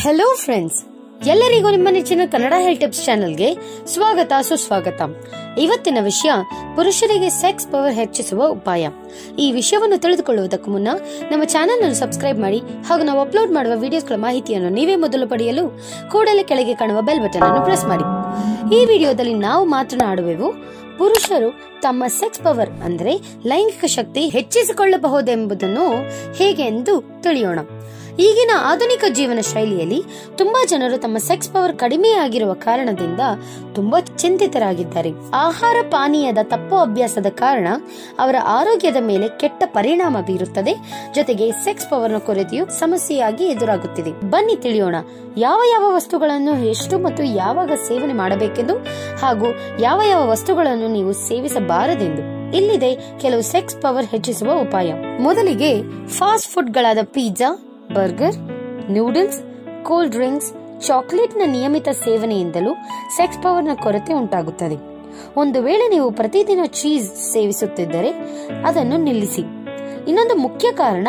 Hello friends, ಎಲ್ಲರಿಗೂ ನಿಮ್ಮ ನೆಚ್ಚಿನ ಕನ್ನಡ ಹೆಲ್ತ್ ಟಿಪ್ಸ್ ಚಾನೆಲ್ಗೆ ಸ್ವಾಗತ ಸುಸ್ವಾಗತ. ಇವತ್ತಿನ ವಿಷಯ ಪುರುಷರಿಗೆ ಸೆಕ್ಸ್ ಪವರ್ ಹೆಚ್ಚಿಸುವ ಉಪಾಯ. ಈ ವಿಷಯವನ್ನು ತಿಳಿದುಕೊಳ್ಳುವುದಕ್ಕೂ ಮುನ್ನ ನಮ್ಮ ಚಾನೆಲ್ ಅನ್ನು ಸಬ್ಸ್ಕ್ರೈಬ್ ಮಾಡಿ ಹಾಗೂ ನಾವು ಅಪ್ಲೋಡ್ ಮಾಡುವ ವಿಡಿಯೋಸ್ಗಳ ಮಾಹಿತಿಯನ್ನು ನೀವೇ ಮೊದಲು ಪಡೆಯಲು ಕೂಡಲೇ ಕೆಳಗೆ ಕಾಣುವ ಬೆಲ್ ಬಟನ್ ಅನ್ನು ಪ್ರೆಸ್ ಮಾಡಿ. ಈ ವಿಡಿಯೋದಲ್ಲಿ ನಾವು ಮಾತನಾಡುವೆವು ಪುರುಷರು ತಮ್ಮ ಸೆಕ್ಸ್ ಪವರ್ ಅಂದರೆ ಲೈಂಗಿಕ ಶಕ್ತಿ ಹೆಚ್ಚಿಸಿಕೊಳ್ಳಬಹುದೆಂಬುದನ್ನು ಹೇಗೆ ಎಂದು ತಿಳಿಯೋಣ. ಈಗಿನ ಆಧುನಿಕ ಜೀವನ ಶೈಲಿಯಲ್ಲಿ ತುಂಬಾ ಜನರು ತಮ್ಮ ಸೆಕ್ಸ್ ಪವರ್ ಕಡಿಮೆಯಾಗಿರುವ ಕಾರಣದಿಂದ ತುಂಬಾ ಚಿಂತಿತರಾಗಿದ್ದಾರೆ. ಆಹಾರ ಪಾನೀಯದ ತಪ್ಪು ಅಭ್ಯಾಸದ ಕಾರಣ ಅವರ ಆರೋಗ್ಯದ ಮೇಲೆ ಕೆಟ್ಟ ಪರಿಣಾಮ ಬೀರುತ್ತದೆ. ಜೊತೆಗೆ ಸೆಕ್ಸ್ ಪವರ್ನ ಕೊರತೆಯು ಸಮಸ್ಯೆಯಾಗಿ ಎದುರಾಗುತ್ತಿದೆ. ಬನ್ನಿ ತಿಳಿಯೋಣ ಯಾವ ಯಾವ ವಸ್ತುಗಳನ್ನು ಎಷ್ಟು ಮತ್ತು ಯಾವಾಗ ಸೇವನೆ ಮಾಡಬೇಕೆಂದು ಹಾಗೂ ಯಾವ ಯಾವ ವಸ್ತುಗಳನ್ನು ನೀವು ಸೇವಿಸಬಾರದೆಂದು. ಇಲ್ಲಿದೆ ಕೆಲವು ಸೆಕ್ಸ್ ಪವರ್ ಹೆಚ್ಚಿಸುವ ಉಪಾಯ. ಮೊದಲಿಗೆ ಫಾಸ್ಟ್ ಫುಡ್ ಗಳಾದ pizza, burger, noodles, cool drinks, chocolate ನ ನಿಯಮಿತ ಸೇವನೆಯಿಂದಲೂ ಸೆಕ್ಸ್ ಪವರ್ ನ ಕೊರತೆ ಉಂಟಾಗುತ್ತದೆ. ಒಂದು ವೇಳೆ ನೀವು ಪ್ರತಿದಿನ ಚೀಸ್ ಸೇವಿಸುತ್ತಿದ್ದರೆ ಅದನ್ನು ನಿಲ್ಲಿಸಿ. ಇನ್ನೊಂದು ಮುಖ್ಯ ಕಾರಣ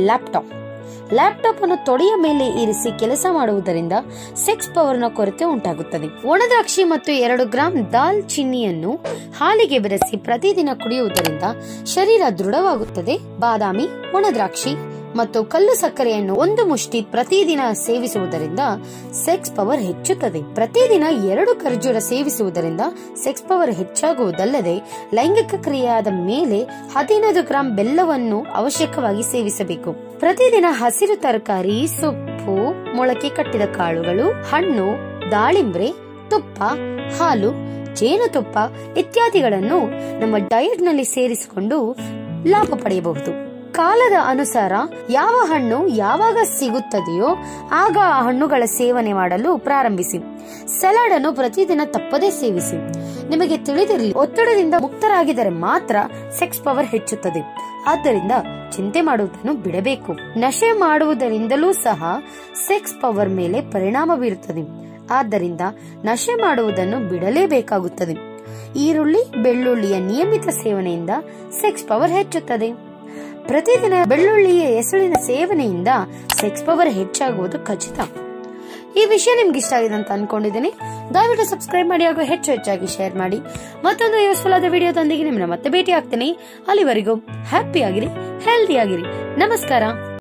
ಲ್ಯಾಪ್ಟಾಪ್ ಅನ್ನು ತೊಡೆಯ ಮೇಲೆ ಇರಿಸಿ ಕೆಲಸ ಮಾಡುವುದರಿಂದ ಸೆಕ್ಸ್ ಪವರ್ ನ ಕೊರತೆ ಉಂಟಾಗುತ್ತದೆ. ಒಣದ್ರಾಕ್ಷಿ ಮತ್ತು 2 ಗ್ರಾಂ ದಾಲ್ ಚಿನ್ನಿಯನ್ನು ಹಾಲಿಗೆ ಬೆರೆಸಿ ಪ್ರತಿದಿನ ಕುಡಿಯುವುದರಿಂದ ಶರೀರ ದೃಢವಾಗುತ್ತದೆ. ಬಾದಾಮಿ, ಒಣದ್ರಾಕ್ಷಿ ಮತ್ತು ಕಲ್ಲು ಸಕ್ಕರೆಯನ್ನು 1 ಮುಷ್ಟಿ ಪ್ರತಿದಿನ ಸೇವಿಸುವುದರಿಂದ ಸೆಕ್ಸ್ ಪವರ್ ಹೆಚ್ಚುತ್ತದೆ. ಪ್ರತಿದಿನ 2 ಖರ್ಜೂರ ಸೇವಿಸುವುದರಿಂದ ಸೆಕ್ಸ್ ಪವರ್ ಹೆಚ್ಚಾಗುವುದಲ್ಲದೆ ಲೈಂಗಿಕ ಕ್ರಿಯೆಯಾದ ಮೇಲೆ 15 ಗ್ರಾಂ ಬೆಲ್ಲವನ್ನು ಅವಶ್ಯಕವಾಗಿ ಸೇವಿಸಬೇಕು. ಪ್ರತಿದಿನ ಹಸಿರು ತರಕಾರಿ, ಸೊಪ್ಪು, ಮೊಳಕೆ ಕಟ್ಟಿದ ಕಾಳುಗಳು, ಹಣ್ಣು, ದಾಳಿಂಬ್ರೆ, ತುಪ್ಪ, ಹಾಲು, ಜೇನುತುಪ್ಪ ಇತ್ಯಾದಿಗಳನ್ನು ನಮ್ಮ ಡಯಟ್ ನಲ್ಲಿ ಸೇರಿಸಿಕೊಂಡು ಲಾಭ ಪಡೆಯಬಹುದು. ಕಾಲದ ಅನುಸಾರ ಯಾವ ಹಣ್ಣು ಯಾವಾಗ ಸಿಗುತ್ತದೆಯೋ ಆಗ ಆ ಹಣ್ಣುಗಳ ಸೇವನೆ ಮಾಡಲು ಪ್ರಾರಂಭಿಸಿ. ಸಲಾಡ್ ಅನ್ನು ಪ್ರತಿದಿನ ತಪ್ಪದೇ ಸೇವಿಸಿ. ನಿಮಗೆ ತಿಳಿದಿರಲಿ, ಒತ್ತಡದಿಂದ ಮುಕ್ತರಾಗಿದ್ದರೆ ಮಾತ್ರ ಸೆಕ್ಸ್ ಪವರ್ ಹೆಚ್ಚುತ್ತದೆ. ಆದ್ದರಿಂದ ಚಿಂತೆ ಮಾಡುವುದನ್ನು ಬಿಡಬೇಕು. ನಶೆ ಮಾಡುವುದರಿಂದಲೂ ಸಹ ಸೆಕ್ಸ್ ಪವರ್ ಮೇಲೆ ಪರಿಣಾಮ ಬೀರುತ್ತದೆ. ಆದ್ದರಿಂದ ನಶೆ ಮಾಡುವುದನ್ನು ಬಿಡಲೇಬೇಕಾಗುತ್ತದೆ. ಈರುಳ್ಳಿ, ಬೆಳ್ಳುಳ್ಳಿಯ ನಿಯಮಿತ ಸೇವನೆಯಿಂದ ಸೆಕ್ಸ್ ಪವರ್ ಹೆಚ್ಚುತ್ತದೆ. ಪ್ರತಿದಿನ ಬೆಳ್ಳುಳ್ಳಿಯ ಎಸಳಿನ ಸೇವನೆಯಿಂದ ಸೆಕ್ಸ್ ಪವರ್ ಹೆಚ್ಚಾಗುವುದು ಖಚಿತ. ಈ ವಿಷಯ ನಿಮ್ಗೆ ಇಷ್ಟ ಆಗಿದೆ ಅಂತ ಅನ್ಕೊಂಡಿದ್ದೀನಿ. ದಯವಿಟ್ಟು ಸಬ್ಸ್ಕ್ರೈಬ್ ಮಾಡಿ ಹಾಗೂ ಹೆಚ್ಚಾಗಿ ಶೇರ್ ಮಾಡಿ. ಮತ್ತೊಂದು ಯೂಸ್ಫುಲ್ ಆದ ವಿಡಿಯೋದೊಂದಿಗೆ ನಿಮ್ಮನ್ನ ಮತ್ತೆ ಭೇಟಿ ಆಗ್ತೀನಿ. ಅಲ್ಲಿವರೆಗೂ ಹ್ಯಾಪಿ ಆಗಿರಿ, ಹೆಲ್ದಿ ಆಗಿರಿ. ನಮಸ್ಕಾರ.